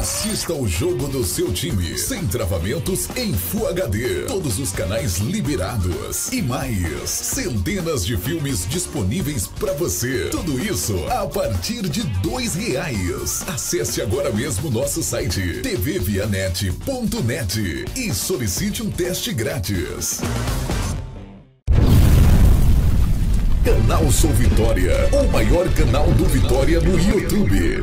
Assista o jogo do seu time, sem travamentos, em Full HD. Todos os canais liberados. E mais, centenas de filmes disponíveis para você. Tudo isso a partir de R$2. Acesse agora mesmo nosso site tvvianet.net e solicite um teste grátis. Canal Sou Vitória, o maior canal do Vitória no YouTube.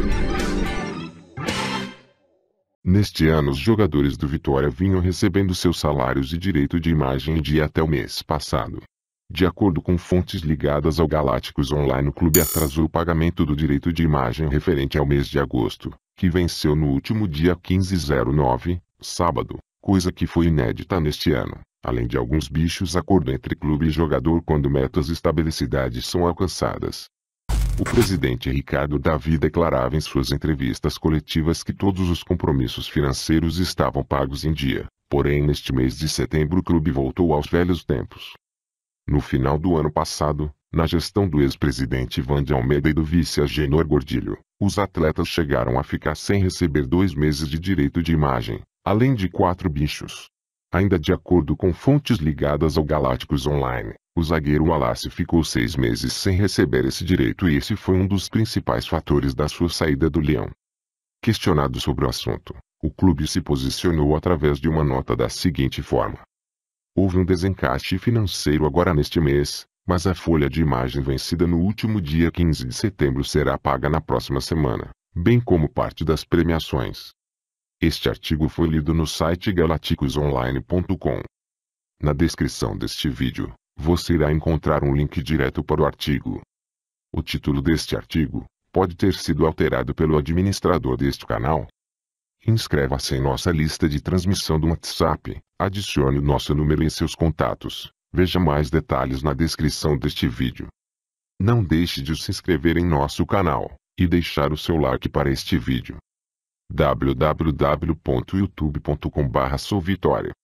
Neste ano, os jogadores do Vitória vinham recebendo seus salários e direito de imagem em dia até o mês passado. De acordo com fontes ligadas ao Galácticos Online, o clube atrasou o pagamento do direito de imagem referente ao mês de agosto, que venceu no último dia 15/09, sábado, coisa que foi inédita neste ano. Além de alguns bichos, acordo entre clube e jogador quando metas estabelecidas são alcançadas. O presidente Ricardo Davi declarava em suas entrevistas coletivas que todos os compromissos financeiros estavam pagos em dia, porém neste mês de setembro o clube voltou aos velhos tempos. No final do ano passado, na gestão do ex-presidente Ivan de Almeida e do vice Agenor Gordilho, os atletas chegaram a ficar sem receber 2 meses de direito de imagem, além de 4 bichos. Ainda de acordo com fontes ligadas ao Galácticos Online, o zagueiro Wallace ficou 6 meses sem receber esse direito e esse foi um dos principais fatores da sua saída do Leão. Questionado sobre o assunto, o clube se posicionou através de uma nota da seguinte forma: houve um desencaixe financeiro agora neste mês, mas a folha de imagem vencida no último dia 15 de setembro será paga na próxima semana, bem como parte das premiações. Este artigo foi lido no site galaticosonline.com. Na descrição deste vídeo, você irá encontrar um link direto para o artigo. O título deste artigo pode ter sido alterado pelo administrador deste canal. Inscreva-se em nossa lista de transmissão do WhatsApp, adicione o nosso número em seus contatos. Veja mais detalhes na descrição deste vídeo. Não deixe de se inscrever em nosso canal e deixar o seu like para este vídeo. www.youtube.com/souvitória